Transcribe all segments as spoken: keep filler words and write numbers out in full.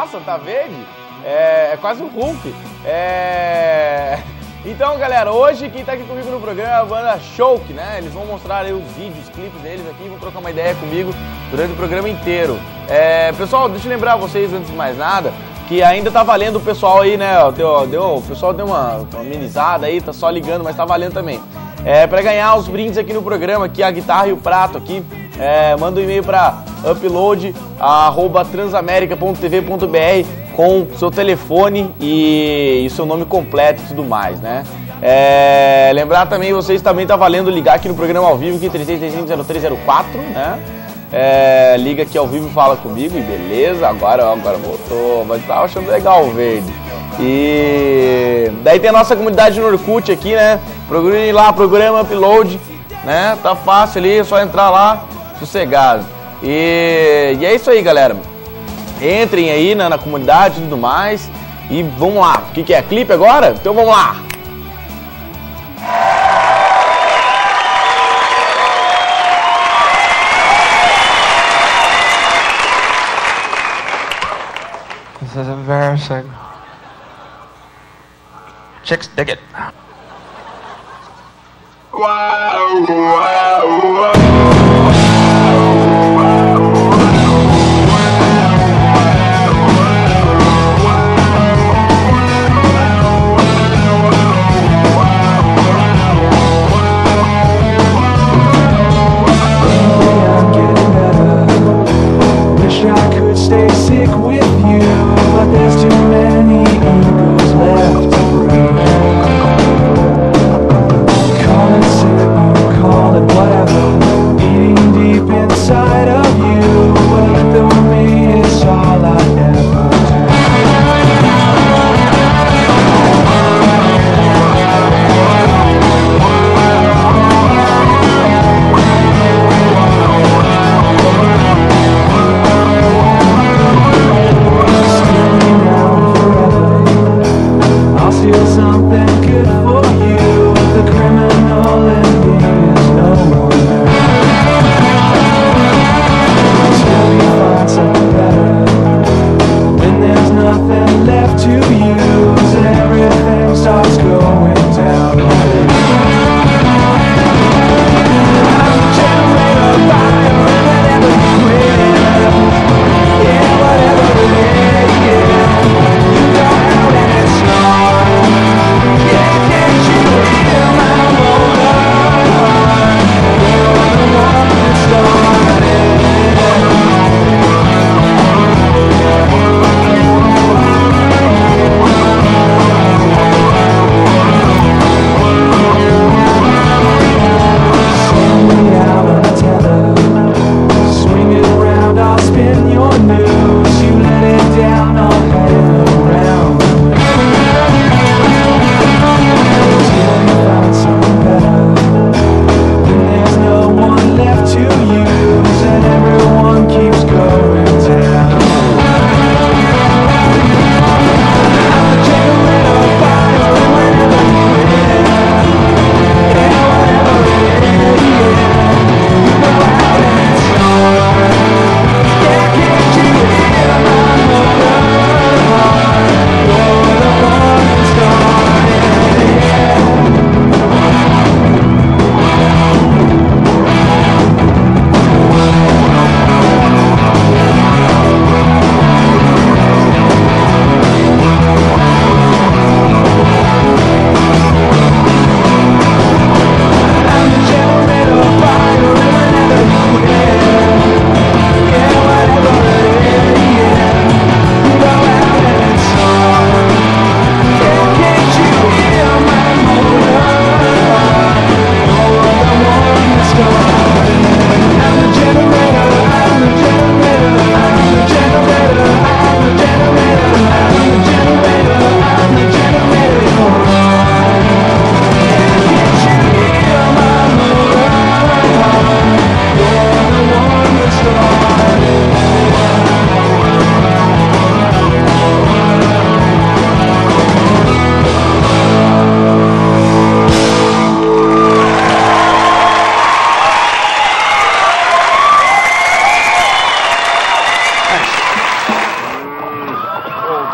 Nossa, tá verde? É, é quase um Hulk. É... Então, galera, hoje quem tá aqui comigo no programa é a banda Choke, né? Eles vão mostrar aí os vídeos, os clipes deles aqui, vão trocar uma ideia comigo durante o programa inteiro. É, pessoal, deixa eu lembrar vocês, antes de mais nada, que ainda tá valendo o pessoal aí, né? Deu, deu, o pessoal deu uma, uma amenizada aí, tá só ligando, mas tá valendo também. É, pra ganhar os brindes aqui no programa, aqui a guitarra e o prato aqui, é, manda um e-mail pra upload arroba transamerica ponto tv ponto br com seu telefone e, e seu nome completo e tudo mais, né? É, lembrar também, vocês também tá valendo ligar aqui no programa ao vivo, aqui três três três cinco zero três zero quatro, né? É, liga aqui ao vivo e fala comigo, e beleza, agora, agora voltou, mas tava achando legal o verde. E daí tem a nossa comunidade no Orkut aqui, né? Procurem lá, programa Upload, né? Tá fácil ali, é só entrar lá, sossegado. E, e é isso aí, galera. Entrem aí na, na comunidade e tudo mais. E vamos lá. O que, que é? Clipe agora? Então vamos lá. This is embarrassing. Chicks dig it. Wow, wow, wow. Call it syrup, you call it whatever. Eating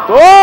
Tô!